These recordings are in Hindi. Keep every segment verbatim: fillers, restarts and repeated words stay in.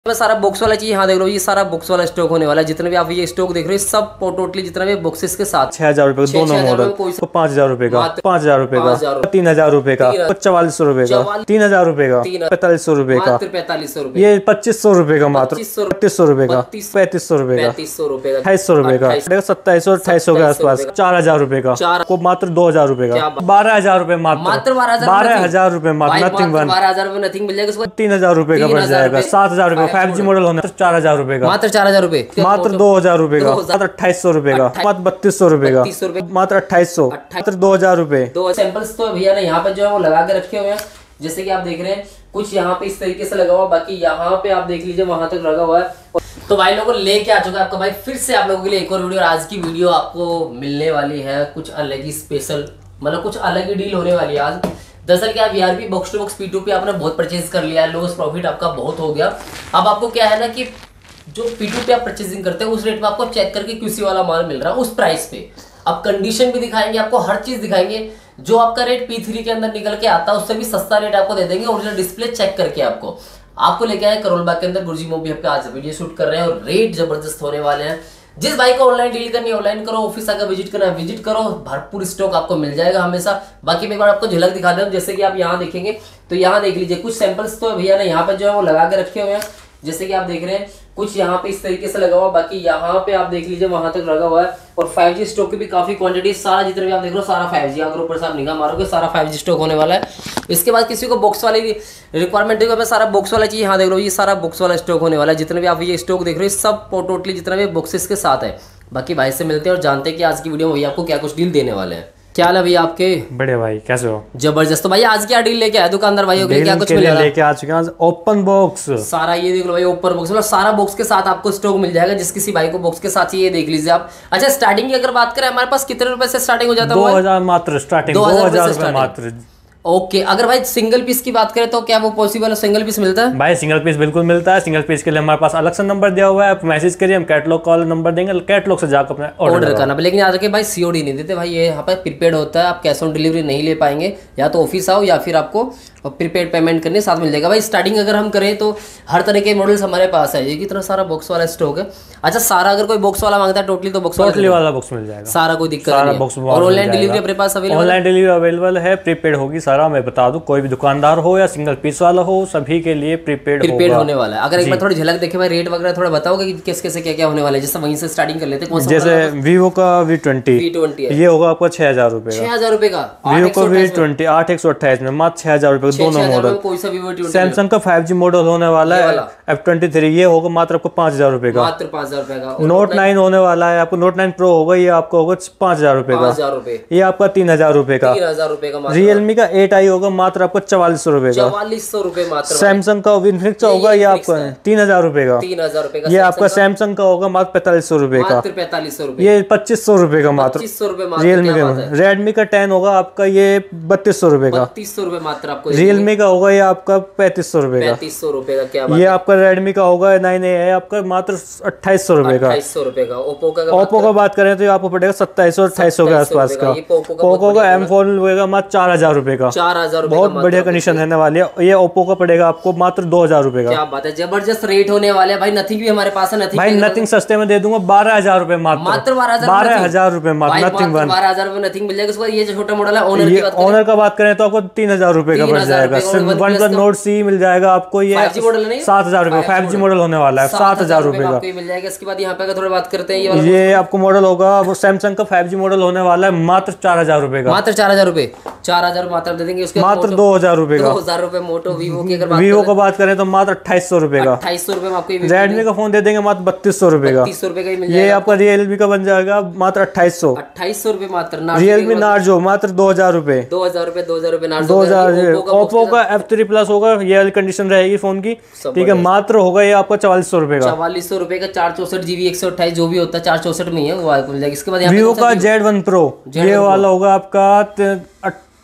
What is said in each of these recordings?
मैं सारा बॉक्स वाला चीज यहाँ देख रहा हूँ, ये सारा बॉक्स वाला स्टॉक होने वाला है। जितने भी आप ये स्टॉक देख रहे हो सब टोटली जितना भी बॉक्सेस के साथ छह हजार रुपए दोनों मॉडल, पाँच हजार रुपए का, पाँच हजार रुपए का, तीन हजार रुपए का, चवालीस सौ रुपए का, तीन हजार रुपए का, पैंतालीस सौ रुपए का, पैंतालीस सौ रुपए, ये पच्चीस सौ रुपए का, मात्र बत्तीस सौ रुपए का, पैंतीस सौ रुपए का, पैंतीस सौ रुपए का, अट्ठाईस सौ रुपए का, सत्ताईस सौ अट्ठाईस सौ के आसपास, चार हजार रुपए का, को मात्र दो हजार रुपए का, बारह हजार रुपए मात्र, बारह हजार रुपए मात्र, नथिंग वन, बारह हजार रुपए नथिंग मिल जाएगा। तीन हजार रुपए का बच जाएगा, सात हजार रुपए फाइव जी मॉडल होना, चार हजार रुपए का, मात्र चार हजार रुपए, मात्र दो हजार रुपए का, मात्र अट्ठाईस सौ रुपए का, मात्र बत्तीस सौ रुपए का, मात्र अट्ठाईस सौ, मात्र दो हजार रुपए। दो सैंपल्स तो भैया ने यहाँ पे जो है वो लगा के रखे हुए हैं, जैसे कि आप देख रहे हैं। कुछ यहाँ पे इस तरीके से लगा हुआ, बाकी यहाँ पे आप देख लीजिए वहां तक लगा हुआ है। तो भाई लोगों लेके आ चुका है आपका भाई फिर से आप लोगों के लिए एक और वीडियो। आज की वीडियो आपको मिलने वाली है कुछ अलग ही स्पेशल, मतलब कुछ अलग ही डील होने वाली है आज। दरअसल क्या VRP box to box P to P आपने बहुत परचेज कर लिया है, लॉस प्रॉफिट आपका बहुत हो गया। अब आपको क्या है ना कि जो पी टू पी आप परचेजिंग करते हैं उस रेट में आपको चेक करके क्यूसी वाला माल मिल रहा है उस प्राइस पे। अब कंडीशन भी दिखाएंगे आपको, हर चीज दिखाएंगे। जो आपका रेट पी थ्री के अंदर निकल के आता है उससे भी सस्ता रेट आपको दे देंगे, ओरिजिनल डिस्प्ले चेक करके। आपको आपको लेके आए करोल बाग के अंदर गुरुजी मोबी पे आज वीडियो शूट कर रहे हैं और रेट जबरदस्त होने वाले हैं। जिस भाई को ऑनलाइन डील करनी है ऑनलाइन करो, ऑफिस आकर विजिट करना है विजिट करो, भरपूर स्टॉक आपको मिल जाएगा हमेशा। बाकी मैं एक बार आपको झलक दिखा दूं, जैसे कि आप यहाँ देखेंगे तो यहाँ देख लीजिए कुछ सैंपल्स तो भैया ने यहाँ पे जो है वो लगा के रखे हुए हैं, जैसे कि आप देख रहे हैं। कुछ यहाँ पे इस तरीके से लगा हुआ, बाकी यहाँ पे आप देख लीजिए वहां तक लगा हुआ है। और फाइव जी स्टॉक की भी काफी क्वांटिटी, सारा जितना भी आप देख रहे हो सारा फाइव जी, अगर ऊपर से आप निगाह मारोगे सारा फाइव जी स्टॉक होने वाला है। इसके बाद किसी को बॉक्स वाली रिक्वायरमेंट है, मैं सारा बॉक्स वाला चीज यहाँ देख रहा हूँ, ये सारा बॉक्स वाला स्टॉक होने वाला है। जितने भी आप ये स्टॉक देख रहे हो सब टोटली जितना भी बॉक्सेस के साथ है। बाकी भाई से मिलते हैं और जानते हैं कि आज की वीडियो में भैया आपको क्या कुछ डील देने वाले हैं। क्या हाल है भैया आपके? बड़े भाई कैसे हो? जबरदस्त। तो भाई आज क्या डील लेके आए दुकानदार भाई? क्या कुछ मिल लेके आ चुके हैं ओपन बॉक्स सारा, ये देख लो भाई ओपन बॉक्स, मतलब सारा बॉक्स के साथ आपको स्टॉक मिल जाएगा। जिस किसी भाई को बॉक्स के साथ ये देख लीजिए आप। अच्छा स्टार्टिंग की अगर बात करें हमारे पास कितने रुपए से स्टार्टिंग हो जाता है? दो हजार मात्र स्टार्टिंग, दो हजार मात्र। ओके okay, अगर भाई सिंगल पीस की बात करें तो क्या वो पॉसिबल है? सिंगल पीस मिलता है भाई? सिंगल पीस बिल्कुल मिलता है। सिंगल पीस के लिए हमारे पास अलग से नंबर दिया हुआ है, आप मैसेज करिए, हम कैटलॉग कॉल नंबर देंगे, कैटलॉग से जाकर अपना ऑर्डर करना। लेकिन याद रखिए भाई सीओडी नहीं देते भाई, ये यहाँ पर प्रीपेड होता है, आप कैश ऑन डिलीवरी नहीं ले पाएंगे। या तो ऑफिस आओ या फिर आपको प्रीपेड पेमेंट करने साथ मिल जाएगा। भाई स्टार्टिंग अगर हम करें तो हर तरह के मॉडल्स हमारे पास है, ये कितना सारा बॉक्स वाला स्टॉक है। अच्छा सारा अगर कोई बॉक्स वाला मांगता है टोटली तो बॉक्स टोटली वाला बॉक्स मिल जाएगा, सारा कोई दिक्कत नहीं है। और ऑनलाइन डिलीवरी अपने पास अवेलेबल, ऑनलाइन डिलीवरी अवेलेबल है, प्रीपेड होगी सारा। मैं बता दूं कोई भी दुकानदार हो या सिंगल पीस वाला हो सभी के लिए प्रीपेड प्रीपेड होने वाला है। अगर एक बार थोड़ी झलक देखे भाई रेट वगैरह थोड़ा बताओगे कि किस कैसे क्या क्या होने वाला है, जैसे वहीं से स्टार्टिंग कर लेते हैं। जैसे वीवो का वी ट्वेंटी वी ट्वेंटी ये होगा आपको छह हजार रुपए छह हजार रुपए का। वीवो का वी ट्वेंटी आठ एक सौ अट्ठाईस में मात्र छह हजार रुपए दोनों मॉडल। सैमसंग का फाइव जी मॉडल होने वाला है एफ ट्वेंटी थ्री, ये होगा मात्र आपको पाँच हजार रुपए का, मात्र पाँच हजार रुपए का। नोट नाइन होने वाला है आपको, नोट नाइन प्रो होगा, ये आपको होगा पाँच हजार रुपए का, ये आपका तीन हजार रुपए का। तीन हजार रुपए का रियलमी का एट आई होगा मात्र आपको चवालीस सौ रुपए का, चवालीस सौ रुपए मात्र। सैमसंग का इन्फिनिक्स होगा ये आपका तीन हजार रुपए का, तीन हजार रुपए का। ये आपका सैमसंग का होगा मात्र पैंतालीस सौ रुपए का, पैंतालीस सौ रुपए, ये पच्चीस सौ रुपए का मात्र। रियलमी का रेडमी का टेन होगा आपका ये बत्तीस सौ रुपए का, बत्तीस सौ रुपए मात्र आपको। रियलमी का होगा ये आपका पैंतीस सौ रुपए का, पैंतीस सौ रुपए का। क्या ये आपका रेडमी का होगा नाइन ए है आपका मात्र अट्ठाईस सौ रुपए का, अट्ठाईस सौ रुपए का। ओप्पो का ओप्पो का बात करें तो आपको पड़ेगा सत्ताईस सौ अट्ठाईस सौ के आसपास का। पोको का एम फोन होगा मात्र चार हजार रुपए का, चार हजार बहुत बढ़िया कंडीशन रहने वाली है। ये ओप्पो का पड़ेगा आपको मात्र दो हजार रुपए का। क्या बात है, जबरदस्त रेट होने वाले भाई। नथिंग भी हमारे पास है, नथिंग भाई नथिंग सस्ते में दे दूंगा बारह हजार रुपए मात्र, मात्र बारह हजार रुपए मात्र नथिंग वन, बारह हजार रुपए नथिंग मिल जाएगा। उसके बाद ये जो छोटा मॉडल है ऑनर की बात करें, ऑनर का बात करें तो आपको तीन हजार रुपए का पड़ जाएगा। वन प्लस नोट सी मिल जाएगा आपको, ये सात हजार रुपए फाइव जी मॉडल होने वाला है, सात हजार रुपए का मिल जाएगा। इसके बाद यहाँ पे थोड़ी बात करते हैं, ये आपको मॉडल होगा वो सैमसंग का फाइव जी मॉडल होने वाला है मात्र चार हजार रुपए का, मात्र चार हजार रुपए, चार हजार मात्र दे देंगे। उसके मात्र दो हजार रुपए का, दो हजार रुपए मोटो वीवो की अगर वीवो का बात करें तो मात्र अट्ठाईस सौ रुपए का, अट्ठाईस सौ रुपए में आपको रेडमी का फोन दे देंगे मात्र बत्तीस सौ रुपए का, तीस रुपए का। ये आपका रियलमी का बन जाएगा मात्र अट्ठाईस सौ, अट्ठाईस सौ रुपए मात्र। रियलमी नार्जो मात्र दो हजार रुपए, दो हजार रुपए, दो हजार रुपए दो हजार। ओप्पो का एफ थ्री प्लस होगा, ये वाली कंडीशन रहेगी फोन की, ठीक है, मात्र होगा ये आपका चवालीस सौ रुपए का, चवालीस सौ रुपए का। चार चौसठ जीबी एक सौ अट्ठाईस जो भी होता है चार चौसठ में ही है वो मिल जाएगा। इसके बाद वीवो का जेड वन प्रो ये वाला होगा आपका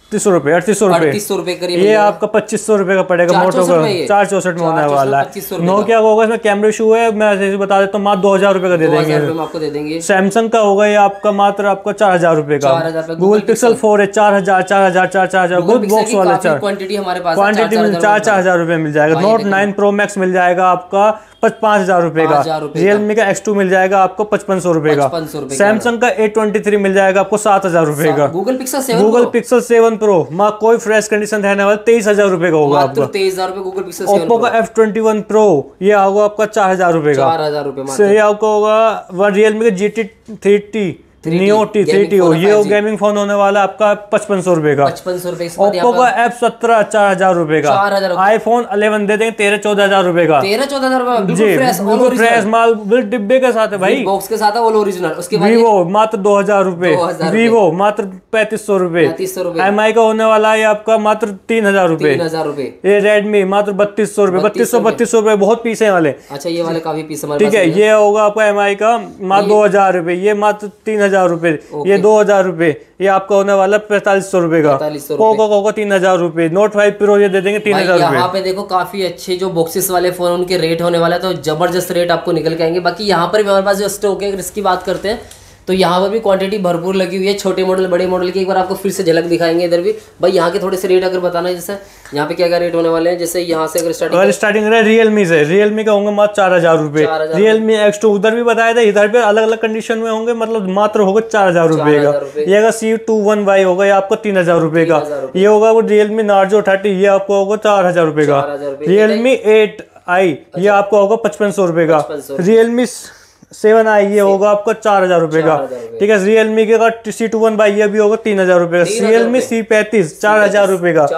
अड़तीस सौ रुपए अड़तीस सौ रुपए अड़तीस सौ रुपए करीब ये आपका पच्चीस सौ रुपए का पड़ेगा। मोटो का चार चौसठ में होने वाला है। नोकिया का होगा इसमें कैमरे इशू है, मैं ऐसे ही बता देता हूँ, मात्र दो हजार रुपए का दे देंगे आपको दे देंगे। सैमसंग का होगा ये आपका मात्र आपका चार हजार रुपए का। गूगल पिक्सल फोर है चार हजार चार हजार चार चार हजार गुड बॉक्स वाला चार क्वांटिटी हमारे पास क्वांटिटी में चार चार हजार रुपए मिल जाएगा। नोट नाइन प्रो मैक्स मिल जाएगा आपका पाँच हजार रुपए का। रियलमी का एक्स टू मिल जाएगा आपको पचपन सौ रुपए का। सैमसंग का ए ट्वेंटी थ्री मिल जाएगा आपको सात हजार रुपए का। Google Pixel seven Google Pixel seven pro माँ कोई फ्रेश कंडीशन रहने वाला तेईस हजार रुपए का होगा आपका। तेईस हजार रुपए गूगल पिक्सल। ओप्पो का एफ ट्वेंटी वन प्रो ये होगा आपका चार हजार रुपए का। चार हजार रुपए ये आपका होगा। रियलमी का G T three T Neo T three T हो ये गेमिंग फोन होने वाला आपका पचपन सौ रुपए का। पचपन सौ रुपए। ओप्पो का एफ सत्रह चार हजार रुपए का। आईफोन इलेवन दे देंगे तेरह चौदह हजार रुपए का। तेरह चौदह हजार जी बिल्कुल फ्रेश माल डिब्बे के साथ है भाई, बॉक्स के साथ ऑल ओरिजिनल। उसके बाद वीवो मात्र दो हजार रुपए। वीवो मात्र पैंतीस सौ रुपए। एम आई का होने वाला है आपका मात्र तीन हजार रुपए। हजार रुपए। ये रेडमी मात्र बत्तीस सौ रुपए। बत्तीस सौ बत्तीस सौ रुपए बहुत पीसे वाले। अच्छा ये वाले काफी पीस ठीक है। ये होगा आपका एम आई का मात्र दो हजार रुपए। ये मात्र तीन हजार रुपए। ये दो हजार रुपए। ये आपका होने वाला पैंतालीस सौ रुपए का। पोको का होगा तीन हजार रुपए। नोट फाइव प्रो ये दे देंगे तीन हजार रुपए। यहाँ पे देखो काफी अच्छे जो बॉक्सेस वाले फोन उनके रेट होने वाला है, तो जबरदस्त रेट आपको निकल के आएंगे। बाकी यहाँ पर भी हमारे पास जो स्टॉक है इसकी बात करते हैं तो यहाँ पर भी क्वांटिटी भरपूर लगी हुई है। छोटे मॉडल बड़े मॉडल की एक बार आपको फिर से झलक दिखाएंगे इधर भी। भाई यहाँ के थोड़े से रेट अगर बताना है, जैसे यहाँ पे क्या क्या रेट होने वाले हैं। जैसे यहाँ से अगर स्टार्टिंग अगर स्टार्टिंग रियलमी से रियलमी का होंगे मात्र चार हजार रुपए। रियलमी एक्स टू उधर भी बताया था, इधर पे अलग अलग कंडीशन में होंगे, मतलब मात्र होगा चार हजार रुपए का। ये अगर सी टू वन वाई होगा ये आपको तीन हजार रुपए का। ये होगा वो रियलमी नार्जो थर्टी ये आपको होगा चार हजार रुपए का। रियलमी एट आई ये आपको होगा पचपन सौ रुपए का। रियलमी सेवन आई ये होगा आपका चार हजार रुपए का। ठीक है। रियलमी के सी टू वन बाई ये भी होगा तीन हजार रुपए का। रियलमी सी पैंतीस चार हजार रुपए का।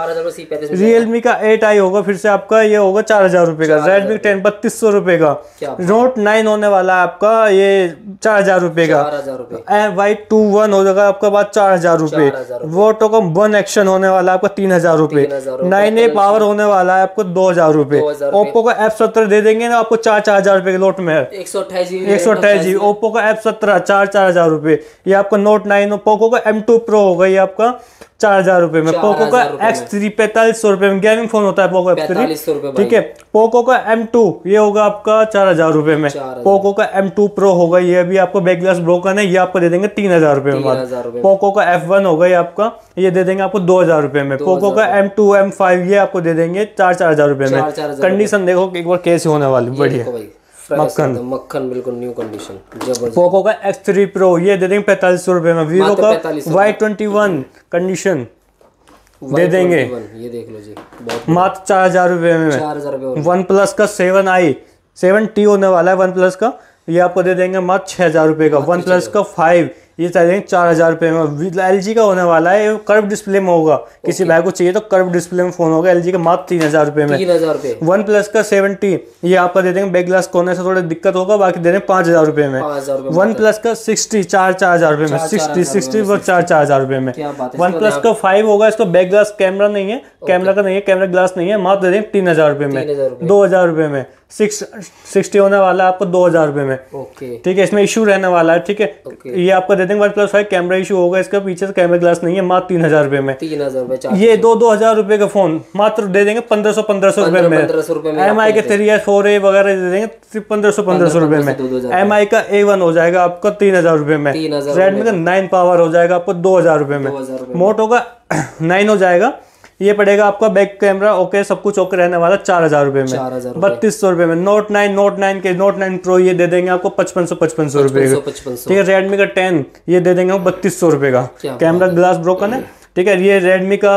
रियलमी का एट आई होगा फिर से आपका ये होगा चार हजार रुपए का। रेडमी टेन बत्तीस सौ रुपए का। नोट नाइन होने वाला है आपका ये चार हजार रुपए का। वाई टू वन हो जाएगा आपका बाद चार हजार रुपए। वोटो का वन एक्शन होने वाला है आपका तीन हजार रुपए। नाइन ए पावर होने वाला है आपको दो हजार रुपए। ओप्पो का एफ सत्रह दे देंगे ना आपको चार चार हजार रुपए के लोट में एक सौ अट्ठाईस एक सौ अट्ठाईस जी। ओप्पो का एफ सत्रह चार चार हजार रुपए। ये आपका नोट नाइन। पोको का एम टू प्रो होगा ये आपका चार हजार रुपए में। पोको का एक्स थ्री पैंतालीस सौ रुपए में गेमिंग फोन होता है पोको एक्स थ्री। ठीक है। पोको का एम टू ये होगा आपका चार हजार रुपए में। पोको का एम टू प्रो होगा ये भी आपको बैक ग्लास ब्रोकन है ये आपको दे देंगे तीन हजार रुपए में। पोको का एफ वन होगा ये आपका ये दे देंगे आपको दो हजार रुपए में। पोको का एम टू एम फाइव ये आपको दे देंगे चार चार हजार रुपए में। कंडीशन देखो एक बार कैसे होने वाली बढ़िया मक्खन मक्खन बिल्कुल न्यू कंडीशन जबरदस्त। पोको का एक्स थ्री प्रो ये दे देंगे पैंतालीस सौ रुपए में। वीवो का वाई ट्वेंटी वन कंडीशन दे देंगे ये देख लो जी मात्र चार हजार रुपए में। वन प्लस का सेवन आई सेवन टी होने वाला है वन प्लस का ये आपको दे देंगे मात्र छह हजार रुपए का। वन प्लस का फाइव ये चाहिए चार हजार रुपए में। एलजी का होने वाला है कर्व डिस्प्ले में होगा। किसी भाई को चाहिए तो कर्व डिस्प्ले में फोन होगा एलजी का मात्र तीन हजार रुपए में। तीन हजार रुपए। वन प्लस का सेवेंटी ये आपका दे देंगे बैक ग्लास कोने से थोड़ा दिक्कत होगा बाकी दे देंगे पांच हजार रुपए में। वन प्लस का सिक्सटी चार चार हजार रुपए में। सिक्सटी सिक्सटी वो चार चार हजार रुपए में। वन प्लस का फाइव होगा इसको बैक ग्लास कैमरा नहीं है कैमरा का नहीं है कैमरा ग्लास नहीं है मात्र दे देंगे तीन हजार रुपए में दो हजार रुपए में। सिक्स सिक्सटी होने वाला है आपको दो हजार रुपए में। ओके ठीक है। इसमें इशू रहने वाला है। ठीक है। ये आपको दे देंगे OnePlus five camera issue होगा इसका पीछे से कैमरा ग्लास नहीं है मात्र तीन हजार रुपए में। तीन हजार रुपए ये दो दो हजार रुपए का फोन मात्र दे देंगे पंद्रह सौ पंद्रह सौ रुपए में। एम आई के थ्री एस फोर ए वगैरह दे देंगे पंद्रह सौ पंद्रह सौ रुपए में। एम आई का ए वन हो जाएगा आपका तीन हजार रुपए में। रेडमी का नाइन पावर हो जाएगा आपको दो हजार रुपए में। मोटो का नाइन हो जाएगा ये पड़ेगा आपका बैक कैमरा ओके सब कुछ ओके रहने वाला चार हजार रुपए में बत्तीस सौ रुपए में। नोट नाइन नोट नाइन के नोट नाइन प्रो ये दे देंगे आपको पचपन सौ पचपन सौ रुपए का। ठीक है। रेडमी का टेन ये दे देंगे बत्तीस सौ रुपए का। कैमरा ग्लास ब्रोकन है। ठीक है। ये रेडमी का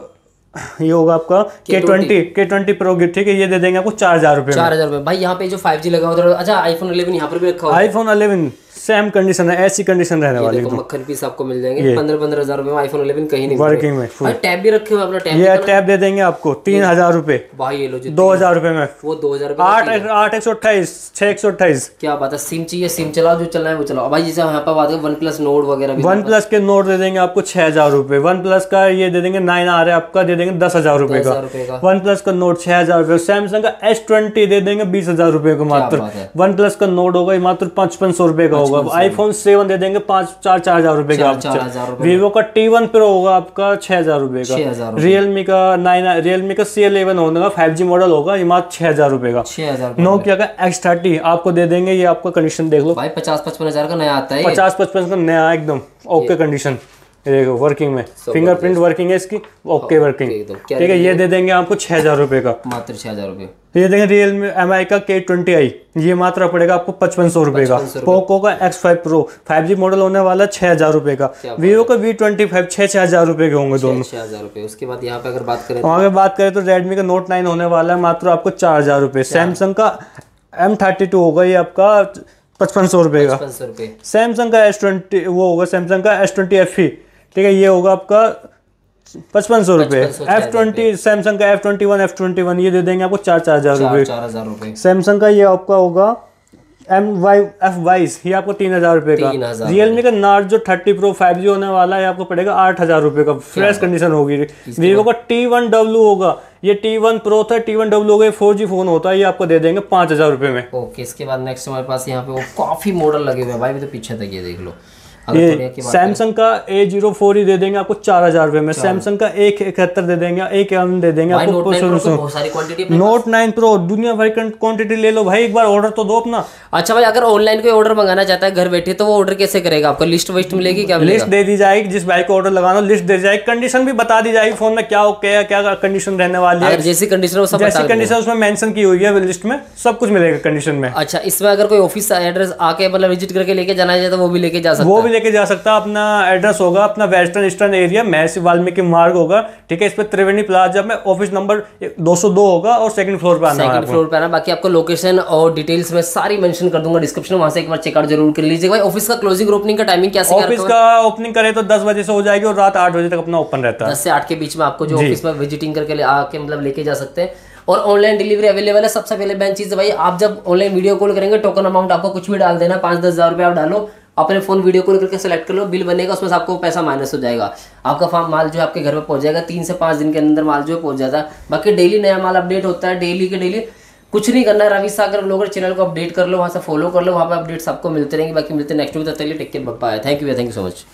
ये होगा आपका के ट्वेंटी के ट्वेंटी प्रो गिफ्ट। ठीक है। ये दे देंगे आपको चार हजार रुपए चार हजार रुपए। भाई यहाँ पे जो फाइव जी लगा हुआ। अच्छा आईफोन इलेवन यहाँ पर भी रखा हुआ। आईफोन इलेवन सेम कंडीशन है ऐसी कंडीशन रहने वाली है। मक्खन पीस आपको मिल जाएंगे पंद्रह पंद्रह हजार रुपए में। आईफोन इलेवन कहीं नहीं वर्किंग में। भाई टैब भी रखे हुए अपना टैब ये टैब दे देंगे आपको तीन हजार रुपए। भाई ये लो जी दो हजार रुपए में वो दो हजार आठ आठ एक सौ अट्ठाईस छह एक सौ अट्ठाईस। क्या बात है। सिम चाहिए सिम चलाओ जो चलना है वो चलाओ। भाई जैसे यहाँ पर बात है वन प्लस नोट वगैरह वन प्लस के नोट दे देंगे आपको छह हजार रुपए। वन प्लस का ये दे देंगे नाइन आ रहा है आपका दे देंगे दस हजार रुपए का। वन प्लस का नोट छह हजार रुपए। सैमसंग का एस ट्वेंटी दे देंगे बीस हजार रुपए का मात्र। वन प्लस का नोट होगा मात्र पचपन सौ रुपए का होगा होगा। आईफोन सेवन दे देंगे पाँच चार चार हजार रुपए का। वीवो का टी वन प्रो होगा आपका छह हजार रुपए का। रियलमी का नाइन रियलमी का सी इलेवन होगा फाइव जी मॉडल होगा, ये मात्र छह हजार रुपए का। छह हजार नोकिया का एक्स थर्टी आपको दे देंगे, ये आपका कंडीशन देख लो भाई पचास पचपन हजार का नया आता है। पचास पचपन का नया एकदम ओके कंडीशन, देखो वर्किंग में, फिंगरप्रिंट वर्किंग है इसकी, ओके वर्किंग, ठीक है। ये दे देंगे आपको छह हजार रुपए का, मात्र छह हजार रुपए। ये देंगे रियलमी एम आई का के ट्वेंटी आई, ये मात्र पड़ेगा आपको पचपन सौ रुपए का। पोको का X five pro five G model होने वाला छह हजार रुपए का। वीवो का वी ट्वेंटी फाइव छह छह हजार रुपए के होंगे दोनों, छह हजार रुपए। उसके बाद यहाँ पे अगर बात करें आगे बात करें तो रेडमी का नोट नाइन होने वाला है मात्र आपको चार हजार रुपए। सैमसंग का एम थर्टी टू होगा ये आपका पचपन सौ रुपए का। सैमसंग का एस ट्वेंटी वो होगा सैमसंग का एस ट्वेंटी एफ ई, ठीक है, ये होगा आपका पचपन सौ रुपए। एफ ट्वेंटी सैमसंग का F twenty one F twenty one ये दे देंगे आपको चार चार हजार रुपए। चार हजार रुपए। सैमसंग का ये आपका होगा एम वाई एफ बाईस, ये आपको तीन हजार रुपए का। रियलमी का नार्ड जो थर्टी प्रो फाइव जी होने वाला है आपको पड़ेगा आठ हजार रुपए का, फ्रेश कंडीशन होगी। वीवो का टी वन डब्ल्यू होगा, ये टी वन प्रो था, टी वन डब्ल्यू हो गया, फोर जी फोन होता है, ये आपको दे देंगे पांच हजार रुपए में। ओके, इसके बाद नेक्स्ट हमारे पास यहाँ पे वो काफी मॉडल लगे हुए हैं भाई, भी तो पीछे तक ये देख लो। ये सैमसंग का ए जीरो फोर ही दे देंगे आपको चार हजार रुपए में। सैमसंग का एक इकहत्तर दे देंगे, एक इक्यावन दे देंगे आपको। नोट नाइन प्रो दुनिया भर की क्वांटिटी ले लो भाई, एक बार ऑर्डर तो दो अपना। अच्छा भाई, अगर ऑनलाइन कोई ऑर्डर मंगाना चाहता है घर बैठे तो वो ऑर्डर कैसे करेगा? आपको लिस्ट विस्ट मिलेगी क्या? लिस्ट दे दी जाएगी, जिस भाई को ऑर्डर लगाना लिस्ट दे दी जाएगी, कंडीशन भी बता दी जाएगी फोन में क्या क्या क्या कंडीशन रहने वाली है। जैसी कंडीशन जैसी कंडीशन उसमें मेंशन की हुई है लिस्ट में, सब कुछ मिलेगा कंडीशन में। अच्छा, इसमें अगर कोई ऑफिस एड्रेस आके मतलब विजिट करके लेके जाना है तो वो भी लेके जा सकता है? वो भी लेके जा सकता है। अपना एड्रेस होगा अपना वेस्टर्न ईस्टर्न एरिया महर्षि वाल्मीकि मार्ग होगा, ठीक है। इस पे त्रिवेणी प्लाजा में ऑफिस नंबर दो सौ दो होगा और सेकंड फ्लोर पे आना है। सेकंड फ्लोर पे आना। बाकी आपको लोकेशन और डिटेल्स में सारी मेंशन कर दूंगा डिस्क्रिप्शन में, वहां से एक बार चेकआउट जरूर कर लीजिएगा। भाई ऑफिस का क्लोजिंग ओपनिंग का टाइमिंग क्या है? ऑफिस का ओपनिंग करे तो दस बजे से हो जाएगी और रात आठ बजे तक अपना ओपन रहता है। दस से आठ के बीच में आपको जो ऑफिस में विजिटिंग करके आके मतलब लेके जा सकते हैं। और ऑनलाइन डिलीवरी अवेलेबल है। सबसे पहले मेन चीज है भाई, आप जब ऑनलाइन वीडियो कॉल करेंगे टोकन अमाउंट आपको कुछ भी डाल देना, पाँच दस हजार रुपये आप डालो, अपने फोन वीडियो कॉल करके सेलेक्ट कर लो, बिल बनेगा, उसमें से आपको पैसा माइनस हो जाएगा। आपका फार्म माल जो है आपके घर पे पहुंच जाएगा, तीन से पाँच दिन के अंदर माल जो है पहुंच जाता है। बाकी डेली नया माल अपडेट होता है, डेली के डेली कुछ नहीं करना है। रवि सागर ब्लॉगर चैनल को अपडेट कर लो, वहाँ से फॉलो कर लो, वहाँ पे अपडेट्स आपको मिलते रहेंगे। बाकी मिलते हैं नेक्स्ट वीक, तब तक के लिए take care, bye, thank you thank you so much.